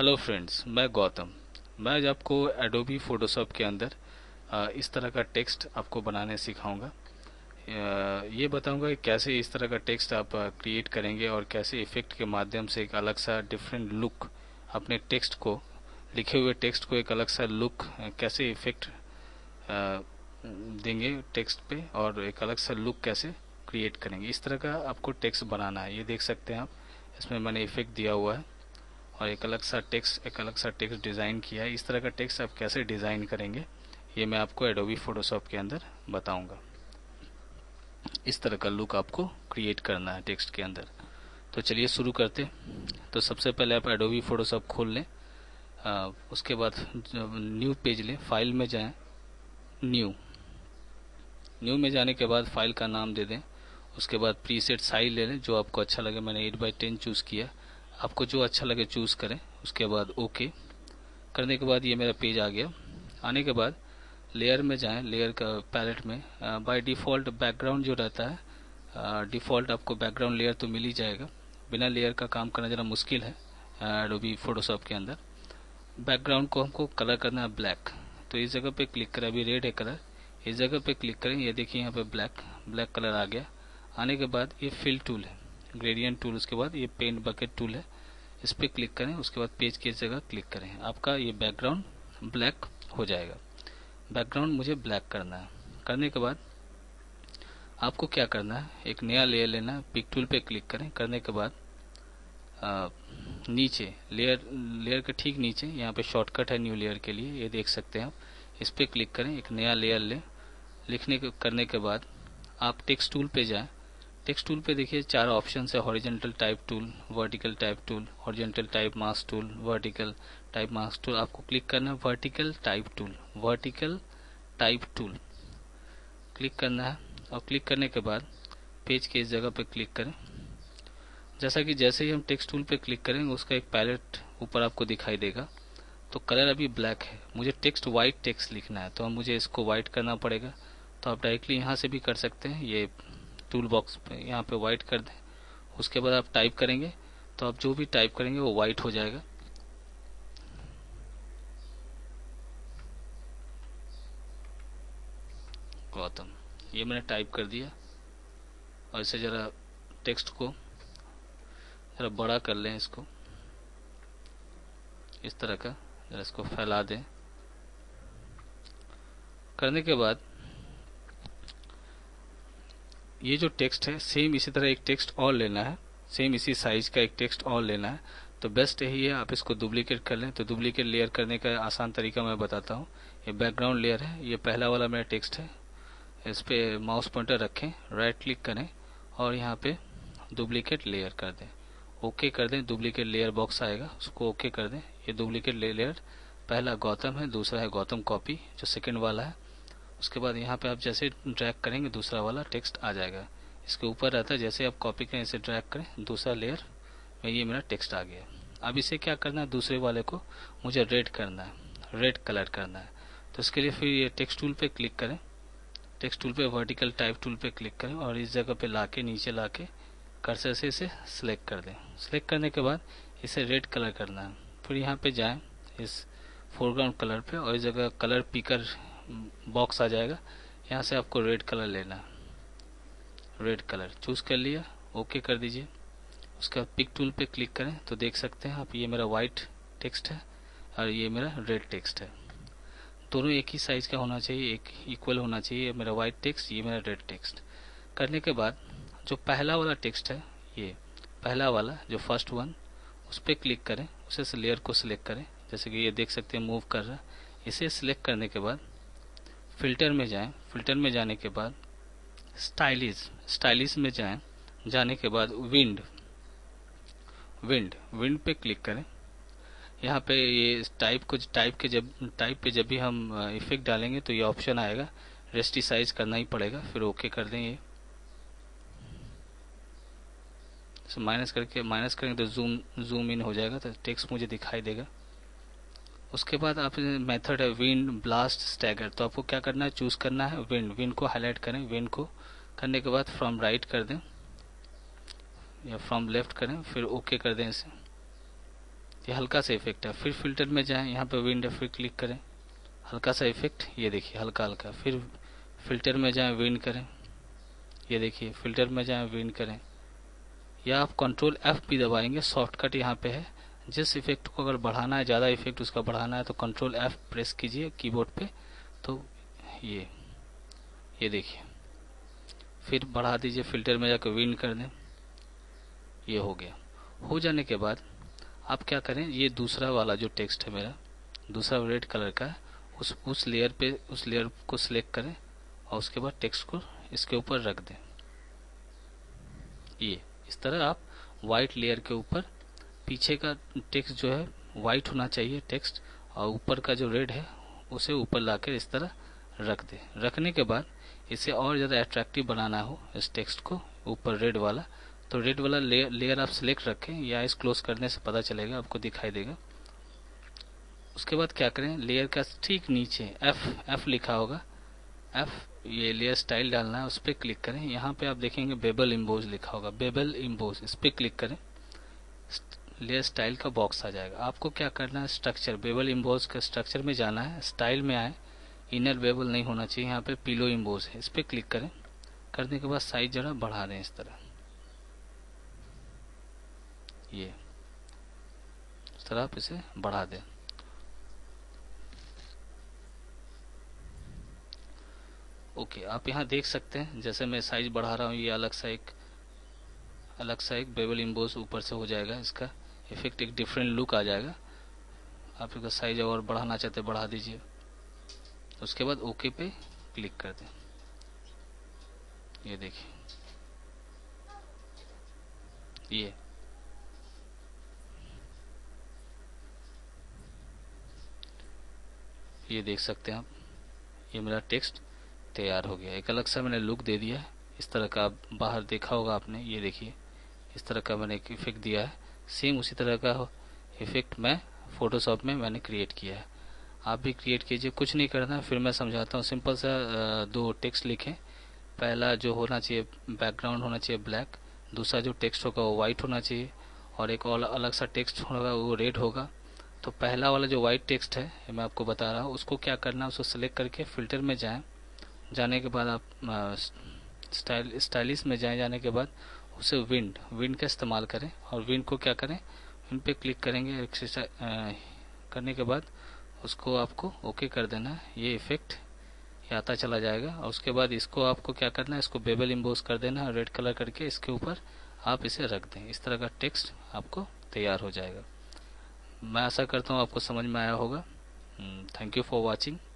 Hello friends, मैं गौतम। मैं आज आपको एडोबी फोटोशॉप के अंदर इस तरह का टेक्स्ट आपको बनाने सिखाऊंगा। ये बताऊंगा कि कैसे इस तरह का टेक्स्ट आप क्रिएट करेंगे और कैसे इफेक्ट के माध्यम से एक अलग सा डिफरेंट लुक अपने टेक्स्ट को, लिखे हुए टेक्स्ट को एक अलग सा लुक, कैसे इफेक्ट देंगे टेक्स्ट पे और एक अलग सा लुक कैसे क्रिएट करेंगे। इस तरह का आपको टेक्स्ट बनाना है। ये देख सकते हैं आप, इसमें मैंने इफेक्ट दिया हुआ है और एक अलग सा टेक्स्ट डिज़ाइन किया है। इस तरह का टेक्स्ट आप कैसे डिज़ाइन करेंगे ये मैं आपको एडोबी फोटोशॉप के अंदर बताऊंगा। इस तरह का लुक आपको क्रिएट करना है टेक्स्ट के अंदर। तो चलिए शुरू करते हैं। तो सबसे पहले आप एडोबी फोटोशॉप खोल लें। उसके बाद न्यू पेज लें, फाइल में जाएं, न्यू न्यू में जाने के बाद फाइल का नाम दे दें। उसके बाद प्रीसेट साइज ले लें जो आपको अच्छा लगे। मैंने 8x10 चूज़ किया, आपको जो अच्छा लगे चूज़ करें। उसके बाद ओके करने के बाद ये मेरा पेज आ गया। आने के बाद लेयर में जाएं, लेयर का पैलेट में बाय डिफ़ॉल्ट बैकग्राउंड जो रहता है, डिफ़ॉल्ट आपको बैकग्राउंड लेयर तो मिल ही जाएगा। बिना लेयर का काम करना ज़रा मुश्किल है एडोबी फोटोशॉप के अंदर। बैकग्राउंड को हमको कलर करना है ब्लैक, तो इस जगह पे क्लिक करें। अभी रेड है कलर, इस जगह पे क्लिक करें। ये देखिए यहाँ पे ब्लैक कलर आ गया। आने के बाद ये फिल टूल है, ग्रेडियंट टूल। उसके बाद ये पेंट बकेट टूल है, इस पर क्लिक करें। उसके बाद पेज की जगह क्लिक करें, आपका ये बैकग्राउंड ब्लैक हो जाएगा। बैकग्राउंड मुझे ब्लैक करना है। करने के बाद आपको क्या करना है, एक नया लेयर लेना है। पिक टूल पे क्लिक करें। करने के बाद नीचे लेयर के ठीक नीचे यहाँ पे शॉर्टकट है न्यू लेयर के लिए, ये देख सकते हैं आप। इस पर क्लिक करें, एक नया लेयर लें। करने के बाद आप टेक्स्ट टूल पे जाएं। टेक्स्ट टूल पे देखिए 4 ऑप्शन है, horizontal type tool, vertical type tool, horizontal type mask tool, vertical type mask tool. आपको क्लिक करना है vertical type tool, vertical type tool click करना है। और क्लिक करने के बाद पेज के इस जगह पे क्लिक करें। जैसे ही हम टेक्स्ट टूल पे क्लिक करेंगे उसका एक पैलेट ऊपर आपको दिखाई देगा। तो कलर अभी ब्लैक है, मुझे टेक्स्ट वाइट टेक्स्ट लिखना है, तो मुझे इसको वाइट करना पड़ेगा। तो आप डायरेक्टली यहाँ से भी कर सकते हैं, ये टूल बॉक्स पे यहाँ पे वाइट कर दें। उसके बाद आप टाइप करेंगे तो आप जो भी टाइप करेंगे वो वाइट हो जाएगा। गौतम, ये मैंने टाइप कर दिया। और इसे जरा टेक्स्ट को जरा बड़ा कर लें, इसको इस तरह का जरा इसको फैला दें। करने के बाद ये जो टेक्स्ट है सेम इसी तरह एक टेक्स्ट और लेना है, सेम इसी साइज का एक टेक्स्ट और लेना है। तो बेस्ट यही है आप इसको डुप्लीकेट कर लें। तो डुप्लीकेट लेयर करने का आसान तरीका मैं बताता हूँ। ये बैकग्राउंड लेयर है, ये पहला वाला मेरा टेक्स्ट है। इस पे माउस पॉइंटर रखें, राइट क्लिक करें और यहाँ पे डुप्लीकेट लेयर कर दें। ओके कर दें, डुप्लीकेट लेयर बॉक्स आएगा, उसको ओके कर दें। ये डुप्लीकेट लेयर पहला गौतम है, दूसरा है गौतम कॉपी जो सेकंड वाला है। उसके बाद यहाँ पे आप जैसे ड्रैग करेंगे दूसरा वाला टेक्स्ट आ जाएगा। इसके ऊपर रहता है, जैसे आप कॉपी करें इसे ड्रैग करें दूसरा लेयर में ये मेरा टेक्स्ट आ गया। अब इसे क्या करना है, दूसरे वाले को मुझे रेड करना है, रेड कलर करना है। तो इसके लिए फिर ये टेक्स्ट टूल पे क्लिक करें, टेक्स्ट टूल पे वर्टिकल टाइप टूल पे क्लिक करें और इस जगह पे लाके नीचे लाके कर्सर से इसे सिलेक्ट कर दें। सिलेक्ट करने के बाद इसे रेड कलर करना है। फिर यहाँ पे जाएं इस फोरग्राउंड कलर पे और इस जगह कलर पिकर बॉक्स आ जाएगा, यहाँ से आपको रेड कलर लेना है। रेड कलर चूज कर लिया, ओके कर दीजिए। उसके बाद पिक टूल पे क्लिक करें तो देख सकते हैं आप, ये मेरा वाइट टेक्स्ट है और ये मेरा रेड टेक्स्ट है। दोनों एक ही साइज का होना चाहिए, एक इक्वल होना चाहिए। ये मेरा वाइट टेक्स्ट, ये मेरा रेड टेक्स्ट। करने के बाद जो पहला वाला टेक्स्ट है, ये पहला वाला जो फर्स्ट वन, उस पर क्लिक करें। उसे लेयर को सिलेक्ट करें, जैसे कि ये देख सकते हैं मूव कर रहा है। इसे सिलेक्ट करने के बाद फिल्टर में जाएं। फिल्टर में जाने के बाद स्टाइलिश में जाएं। जाने के बाद विंड पे क्लिक करें। यहाँ पे ये टाइप पे जब भी हम इफेक्ट डालेंगे तो ये ऑप्शन आएगा, रेस्टिसाइज करना ही पड़ेगा। फिर ओके कर दें। ये माइनस करेंगे तो जूम इन हो जाएगा, तो टेक्स्ट मुझे दिखाई देगा। उसके बाद आप मेथड है विंड ब्लास्ट स्टैगर, तो आपको क्या करना है, चूज करना है विंड को हाईलाइट करें। विंड को करने के बाद फ्रॉम राइट कर दें या फ्रॉम लेफ्ट करें, फिर ओके कर दें इसे। ये हल्का सा इफेक्ट है। फिर फिल्टर में जाएं, यहाँ पे विंड इफेक्ट क्लिक करें, हल्का सा इफेक्ट, ये देखिए हल्का हल्का। फिर फिल्टर में जाएं, विंड करें, ये देखिए फिल्टर में जाएं, विंड करें। या आप कंट्रोल F भी दबाएंगे, शॉर्टकट यहाँ पे है। जिस इफेक्ट को अगर बढ़ाना है, ज़्यादा इफेक्ट उसका बढ़ाना है, तो कंट्रोल F प्रेस कीजिए कीबोर्ड पे, तो ये देखिए। फिर बढ़ा दीजिए, फिल्टर में जाकर विंड कर दें, ये हो गया। हो जाने के बाद आप क्या करें, ये दूसरा वाला जो टेक्स्ट है मेरा, दूसरा रेड कलर का, उस लेयर को सिलेक्ट करें और उसके बाद टेक्स्ट को इसके ऊपर रख दें। ये इस तरह आप व्हाइट लेयर के ऊपर, पीछे का टेक्स्ट जो है व्हाइट होना चाहिए टेक्स्ट, और ऊपर का जो रेड है उसे ऊपर लाकर इस तरह रख दें। रखने के बाद इसे और ज़्यादा अट्रैक्टिव बनाना हो इस टेक्स्ट को, ऊपर रेड वाला, तो रेड वाला लेयर आप सिलेक्ट रखें, या इस क्लोज करने से पता चलेगा, आपको दिखाई देगा। उसके बाद क्या करें, लेयर का ठीक नीचे F लिखा होगा, F, ये लेयर स्टाइल डालना है, उस पर क्लिक करें। यहाँ पे आप देखेंगे बेबल इम्बोज लिखा होगा, बेबल इम्बोज, इस पर क्लिक करें, लेयर स्टाइल का बॉक्स आ जाएगा। आपको क्या करना है, स्ट्रक्चर, बेबल इम्बोज के स्ट्रक्चर में जाना है, स्टाइल में आए, इनर बेबल नहीं होना चाहिए, यहाँ पे पिलो इम्बोज है, इस पर क्लिक करें। करने के बाद साइज जरा बढ़ा दें इस तरह, ये इस तरह आप इसे बढ़ा दें। ओके, आप यहाँ देख सकते हैं, जैसे मैं साइज बढ़ा रहा हूँ, ये अलग सा एक बेबल इम्बोज ऊपर से हो जाएगा, इसका इफेक्ट एक डिफरेंट लुक आ जाएगा। आप इसका साइज और बढ़ाना चाहते बढ़ा दीजिए। उसके बाद ओके पे क्लिक कर दें, ये देखिए, ये देख सकते हैं आप, ये मेरा टेक्स्ट तैयार हो गया। एक अलग सा मैंने लुक दे दिया है, इस तरह का आप बाहर देखा होगा आपने, ये देखिए इस तरह का मैंने एक इफेक्ट दिया है। सेम उसी तरह का इफेक्ट मैं फोटोशॉप में मैंने क्रिएट किया है, आप भी क्रिएट कीजिए। कुछ नहीं करना, फिर मैं समझाता हूँ। सिंपल सा दो टेक्स्ट लिखें। पहला जो होना चाहिए, बैकग्राउंड होना चाहिए ब्लैक, दूसरा जो टेक्स्ट होगा वो वाइट होना चाहिए, और एक और अलग सा टेक्स्ट होगा वो रेड होगा। तो पहला वाला जो वाइट टेक्स्ट है, मैं आपको बता रहा हूँ, उसको क्या करना है, उसको सिलेक्ट करके फिल्टर में जाएं। जाने के बाद आप स्टाइलिश में जाने के बाद उसे विंड का इस्तेमाल करें, और विंड को क्या करें, विंड पे क्लिक करेंगे, करने के बाद उसको आपको ओके कर देना है। ये इफेक्ट ये आता चला जाएगा, और उसके बाद इसको आपको क्या करना है, इसको बेबल इम्बोज कर देना है, रेड कलर करके इसके ऊपर आप इसे रख दें। इस तरह का टेक्स्ट आपको तैयार हो जाएगा। मैं आशा करता हूँ आपको समझ में आया होगा। Thank you for watching.